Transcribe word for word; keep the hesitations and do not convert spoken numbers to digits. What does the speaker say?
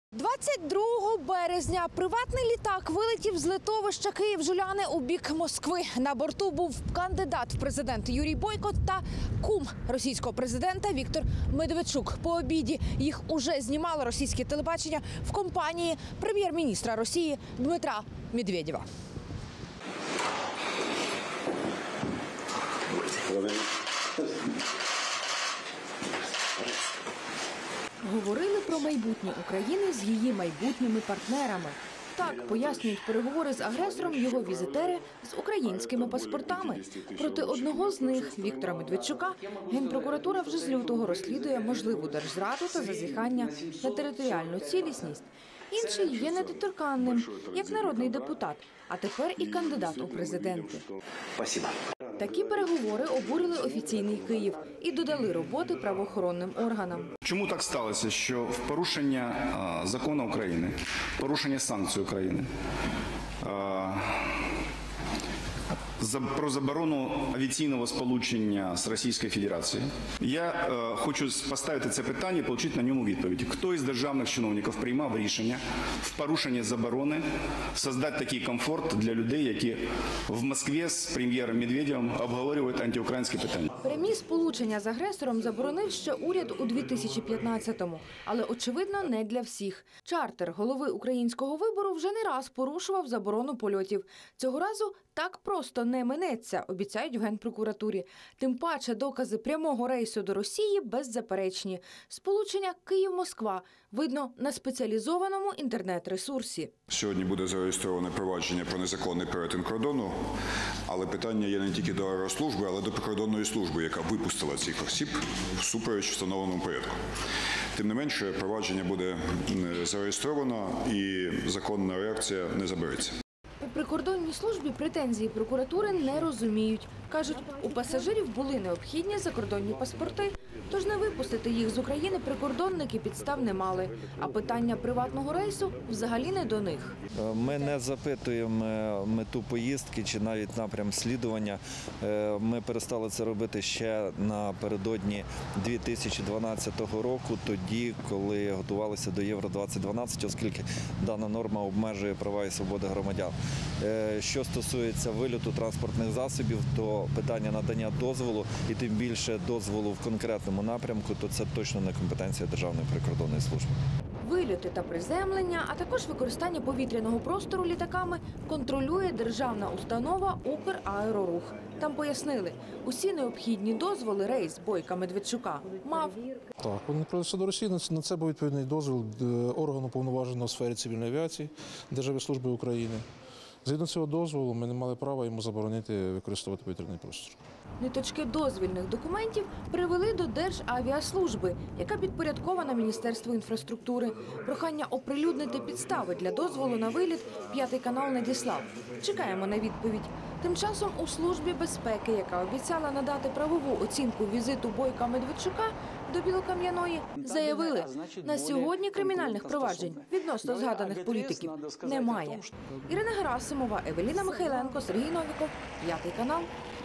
двадцять другого березня приватний літак вилетів з литовища Київ-Жуляни у бік Москви. На борту був кандидат в президенти Юрій Бойко та кум російського президента Віктор Медведчук. По обіді їх уже знімало російське телебачення в компанії прем'єр-міністра Росії Дмитра Медведєва. Говорили про майбутнє України з її майбутніми партнерами. Так пояснюють переговори з агресором його візитери з українськими паспортами. Проти одного з них, Віктора Медведчука, Генпрокуратура вже з лютого розслідує можливу держзраду та зазіхання на територіальну цілісність. Інший є недоторканним, як народний депутат, а тепер і кандидат у президенти. Такі переговори обурили офіційний Київ і додали роботи правоохоронним органам. Чому так сталося, що в порушення а, закону України, порушення санкцій України, а, за, про заборону авіаційного сполучення з Російською Федерацією, я а, хочу поставити це питання і отримати на ньому відповідь. Хто із державних чиновників приймав рішення в порушення заборони створити такий комфорт для людей, які в Москві з прем'єром Медведєвим обговорюють антиукраїнські питання? Прямі сполучення з агресором заборонив ще уряд у дві тисячі п'ятнадцятому, але, очевидно, не для всіх. Чартер голови українського вибору вже не раз порушував заборону польотів. Цього разу так просто не минеться, обіцяють в Генпрокуратурі. Тим паче докази прямого рейсу до Росії беззаперечні. Сполучення Київ-Москва видно на спеціалізованому інтернет-ресурсі. Сьогодні буде зареєстроване провадження про незаконний перетин кордону, але питання є не тільки до аерослужби, але до прикордонної служби, яка випустила цих осіб всупереч встановленому порядку. Тим не менше, провадження буде зареєстровано і законна реакція не забереться. У прикордонній службі претензії прокуратури не розуміють. Кажуть, у пасажирів були необхідні закордонні паспорти, тож не випустити їх з України прикордонники підстав не мали. А питання приватного рейсу взагалі не до них. Ми не запитуємо мету поїздки чи навіть напрям слідування. Ми перестали це робити ще напередодні дві тисячі дванадцятого року, тоді, коли готувалися до Євро двадцять дванадцять, оскільки дана норма обмежує права і свободи громадян. Що стосується вильоту транспортних засобів, то питання надання дозволу і тим більше дозволу в конкретному напрямку, то це точно не компетенція Державної прикордонної служби. Вильоти та приземлення, а також використання повітряного простору літаками контролює державна установа «Украерорух». Там пояснили, усі необхідні дозволи рейс Бойка-Медведчука мав. Так, вони прийшли до Росії, на це був відповідний дозвіл органу повноваженого у сфері цивільної авіації Державної служби України. Згідно цього дозволу ми не мали права йому заборонити використовувати повітряний простір. Ниточки дозвільних документів привели до Державіаслужби, яка підпорядкована Міністерству інфраструктури. Прохання оприлюднити підстави для дозволу на виліт п'ятий канал надіслав. Чекаємо на відповідь. Тим часом у Службі безпеки, яка обіцяла надати правову оцінку візиту Бойка Медведчука до Білокам'яної, заявили, на сьогодні кримінальних проваджень відносно згаданих політиків немає. Ірина Герасимова, Евеліна Михайленко, Сергій Новіков, п'ятий канал.